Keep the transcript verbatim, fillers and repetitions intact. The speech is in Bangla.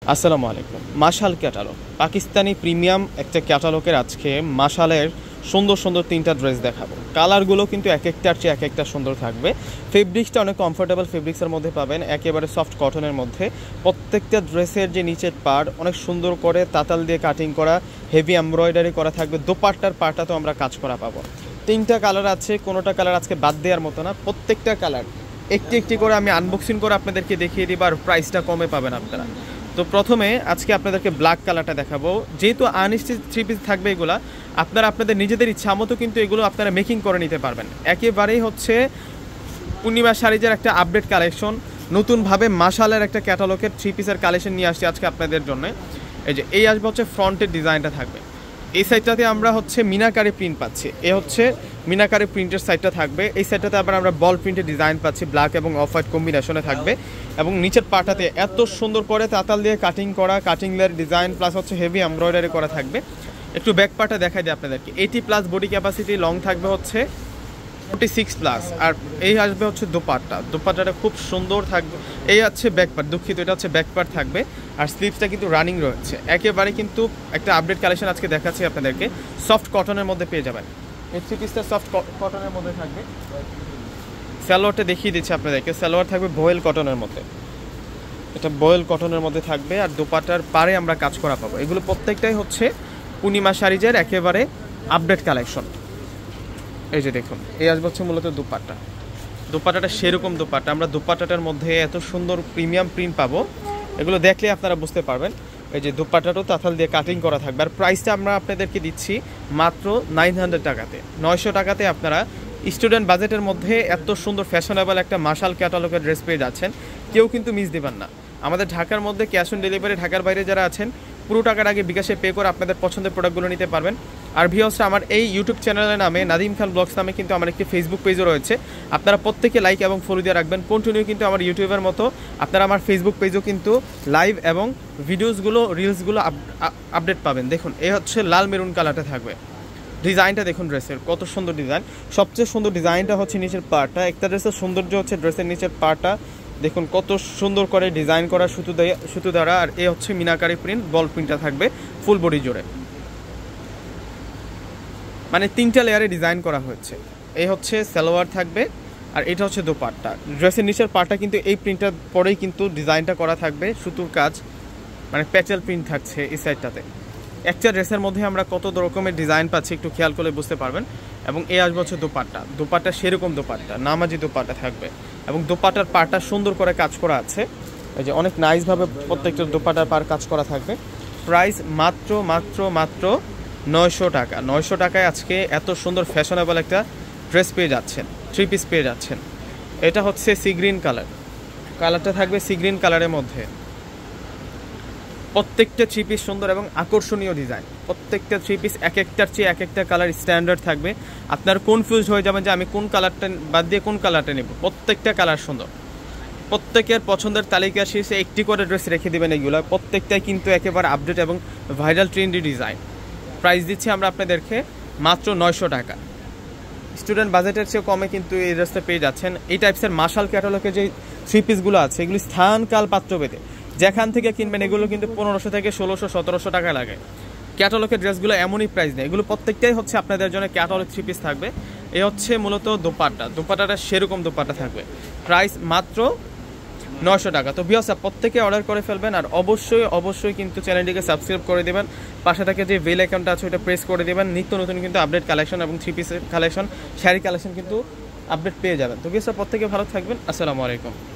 আসসালামু আলাইকুম। মাশাল ক্যাটালগ, পাকিস্তানি প্রিমিয়াম একটা ক্যাটালগের আজকে মাশালের সুন্দর সুন্দর তিনটা ড্রেস দেখাবো। কালারগুলো কিন্তু এক একটার চেয়ে এক একটা সুন্দর থাকবে। ফেব্রিক্সটা অনেক কমফোর্টেবল ফেব্রিক্সের মধ্যে পাবেন, একেবারে সফট কটনের মধ্যে। প্রত্যেকটা ড্রেসের যে নিচের পার্ট অনেক সুন্দর করে তাতাল দিয়ে কাটিং করা, হেভি এমব্রয়ডারি করা থাকবে। দোপাট্টার পার্টটা তো আমরা কাজ করা পাবো। তিনটা কালার আছে, কোনোটা কালার আজকে বাদ দেওয়ার মতো না। প্রত্যেকটা কালার একটি একটি করে আমি আনবক্সিং করে আপনাদেরকে দেখিয়ে দিব, আর প্রাইসটা কমে পাবেন আপনারা। তো প্রথমে আজকে আপনাদেরকে ব্ল্যাক কালারটা দেখাবো। যেহেতু আনস্টিচ থ্রি পিস থাকবে, এগুলো আপনারা আপনাদের নিজেদের ইচ্ছা মতো কিন্তু এগুলো আপনারা মেকিং করে নিতে পারবেন। একেবারেই হচ্ছে পূর্ণিমা শাড়িজের একটা আপডেট কালেকশন, নতুনভাবে মাশালের একটা ক্যাটালগের থ্রি পিসের কালেকশন নিয়ে আসছি আজকে আপনাদের জন্য। এই যে এই আসবে হচ্ছে ফ্রন্টের ডিজাইনটা থাকবে, এই সাইডটাতে আমরা হচ্ছে মিনাকারি প্রিন্ট পাচ্ছি। এ হচ্ছে মিনাকারি প্রিন্টের সাইডটা থাকবে। এই সাইডটাতে আবার আমরা বল প্রিন্টের ডিজাইন পাচ্ছি, ব্ল্যাক এবং অফ হোয়াইট কম্বিনেশনে থাকবে। এবং নিচের পাটাতে এত সুন্দর করে তাতাল দিয়ে কাটিং করা, কাটিং লেয়ার ডিজাইন প্লাস হচ্ছে হেভি এমব্রয়ডারি করা থাকবে। একটু ব্যাক পার্টটা দেখাই দিই আপনাদেরকে। Eighty plus body capacity, long থাকবে হচ্ছে ফোর্টি সিক্স প্লাস। আর এই আসবে হচ্ছে দোপাট্টা, দোপাট্টাটা খুব সুন্দর থাকবে। এই হচ্ছে ব্যাক পার্ট, দুঃখিত, এটা হচ্ছে ব্যাক পার্ট থাকবে। আর স্লিভসটা কিন্তু রানিং রয়েছে। একেবারে কিন্তু একটা আপডেট কালেকশন আজকে দেখাচ্ছি আপনাদেরকে, সফট কটনের মধ্যে পেয়ে যাবেন। এই থ্রি পিসটা সফট কটনের মধ্যে থাকবে। সালোয়ারটা দেখিয়ে দিচ্ছি আপনাদেরকে। সালোয়ার থাকবে বয়েল কটনের মধ্যে, এটা বয়েল কটনের মধ্যে থাকবে। আর দোপাট্টার পারে আমরা কাজ করা পাবো। এগুলো প্রত্যেকটাই হচ্ছে পূর্ণিমা শাড়িজের একেবারে আপডেট কালেকশন। এই যে দেখুন, এই আসবে হচ্ছে মূলত দোপাট্টা। দোপাট্টাটা সেরকম দোপাট্টা, আমরা দোপাট্টাটার মধ্যে এত সুন্দর প্রিমিয়াম প্রিন্ট পাবো, এগুলো দেখলে আপনারা বুঝতে পারবেন। এই যে দোপাট্টাটাও তাতাল দিয়ে কাটিং করা থাকবে। আর প্রাইসটা আমরা আপনাদেরকে দিচ্ছি মাত্র নাইন হান্ড্রেড টাকাতে, নয়শো টাকাতে আপনারা স্টুডেন্ট বাজেটের মধ্যে এত সুন্দর ফ্যাশনেবল একটা মাশাল ক্যাটালগের ড্রেস পেয়ে যাচ্ছেন। কেউ কিন্তু মিস দেবেন না। আমাদের ঢাকার মধ্যে ক্যাশ অন ডেলিভারি, ঢাকার বাইরে যারা আছেন পুরো টাকার আগে বিকাশে পে করে আপনাদের পছন্দের প্রোডাক্টগুলো নিতে পারবেন। আর ভিউয়ার্সরা, আমার এই ইউটিউব চ্যানেলের নামে নাদিম খান ব্লগস নামে কিন্তু আমার একটি ফেসবুক পেজও রয়েছে। আপনারা প্রত্যেকে লাইক এবং ফলো দিয়ে রাখবেন। কন্টিনিউ কিন্তু আমার ইউটিউবের মতো আপনারা আমার ফেসবুক পেজও কিন্তু লাইভ এবং ভিডিওসগুলো, রিলসগুলো আপডেট পাবেন। দেখুন, এই হচ্ছে লাল মেরুন কালারটা থাকবে। ডিজাইনটা দেখুন ড্রেসের কত সুন্দর ডিজাইন। সবচেয়ে সুন্দর ডিজাইনটা হচ্ছে নিচের পার্টটা। একটা ড্রেসের সৌন্দর্য হচ্ছে ড্রেসের নিচের পার্টটা। দেখুন কত সুন্দর করে ডিজাইন করা সুতো সুতো দ্বারা। আর এ হচ্ছে মিনাকারি প্রিন্ট, বল প্রিন্টটা থাকবে ফুল বডি জুড়ে, মানে তিনটা লেয়ারে ডিজাইন করা হয়েছে। এই হচ্ছে সালোয়ার থাকবে, আর এটা হচ্ছে দোপাট্টা। ড্রেসের নিচের পার্টটা কিন্তু এই প্রিন্টটার পরেই কিন্তু ডিজাইনটা করা থাকবে, সুতোর কাজ, মানে প্যাচেল প্রিন্ট থাকছে এই সাইডটাতে। একটা ড্রেসের মধ্যে আমরা কত রকমের ডিজাইন পাচ্ছি একটু খেয়াল করলে বুঝতে পারবেন। এবং এই আসবে হচ্ছে দোপাট্টা, দোপাট্টা সেরকম দোপাট্টা, নামাজি দোপাট্টা থাকবে। এবং দোপাট্টার পাড়টা সুন্দর করে কাজ করা আছে। এই যে অনেক নাইসভাবে প্রত্যেকটা দোপাট্টার পার কাজ করা থাকবে। প্রাইস মাত্র মাত্র মাত্র নয়শো টাকা। নয়শো টাকায় আজকে এত সুন্দর ফ্যাশনেবল একটা ড্রেস পেয়ে যাচ্ছেন, থ্রি পিস পেয়ে যাচ্ছেন। এটা হচ্ছে সি গ্রিন কালার, কালারটা থাকবে সি গ্রিন কালারের মধ্যে। প্রত্যেকটা থ্রি পিস সুন্দর এবং আকর্ষণীয় ডিজাইন। প্রত্যেকটা থ্রি পিস এক একটার চেয়ে এক একটা কালার স্ট্যান্ডার্ড থাকবে। আপনার কনফিউজ হয়ে যাবেন যে আমি কোন কালারটা বাদ দিয়ে কোন কালারটা নেব। প্রত্যেকটা কালার সুন্দর, প্রত্যেকের পছন্দের তালিকা শেষে একটি করে ড্রেস রেখে দেবেন। এগুলো প্রত্যেকটাই কিন্তু একেবারে আপডেট এবং ভাইরাল ট্রেন্ডি ডিজাইন। প্রাইস দিচ্ছি আমরা আপনাদেরকে মাত্র নয়শো টাকা। স্টুডেন্ট বাজেটের চেয়ে কমে কিন্তু এই ড্রেসটা পেয়ে যাচ্ছেন। এই টাইপসের মাশাল ক্যাটালগের যে থ্রি পিসগুলো আছে, এগুলি স্থান কাল পাত্র পেতে যেখান থেকে কিনবেন এগুলো কিন্তু পনেরোশো থেকে ষোলোশো সতেরোশো টাকা লাগে। ক্যাটালগের ড্রেসগুলো এমনই প্রাইস নেই, এগুলো প্রত্যেকটাই হচ্ছে আপনাদের জন্য ক্যাটালগ থ্রি পিস থাকবে। এ হচ্ছে মূলত দোপাট্টা, দোপাট্টাটা সেরকম দোপাট্টা থাকবে। প্রাইস মাত্র নয়শো টাকা। তো ভিউয়ার্স, প্রত্যেকে অর্ডার করে ফেলবেন। আর অবশ্যই অবশ্যই কিন্তু চ্যানেলটিকে সাবস্ক্রাইব করে দেবেন। পাশে থেকে যে বেল আইকনটা আছে ওটা প্রেস করে দেবেন। নিত্য নতুন কিন্তু আপডেট কালেকশন এবং থ্রি পিসের কালেকশন, শাড়ি কালেকশন কিন্তু আপডেট পেয়ে যাবেন। তো ভিউয়ার্স, প্রত্যেকে ভালো থাকবেন। আসসালামু আলাইকুম।